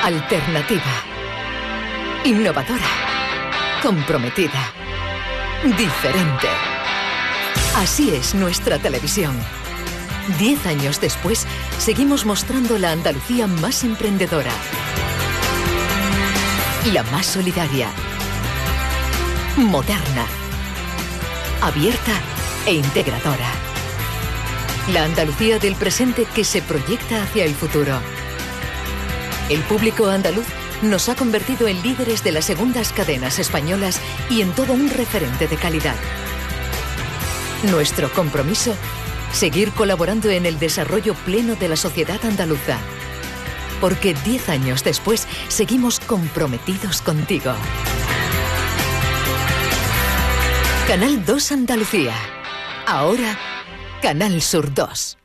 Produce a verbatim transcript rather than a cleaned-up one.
Alternativa. Innovadora. Comprometida. Diferente. Así es nuestra televisión. Diez años después, seguimos mostrando la Andalucía más emprendedora. La más solidaria. Moderna. Abierta e integradora. La Andalucía del presente que se proyecta hacia el futuro. El público andaluz nos ha convertido en líderes de las segundas cadenas españolas y en todo un referente de calidad. Nuestro compromiso, seguir colaborando en el desarrollo pleno de la sociedad andaluza. Porque diez años después, seguimos comprometidos contigo. Canal dos Andalucía. Ahora, Canal Sur dos.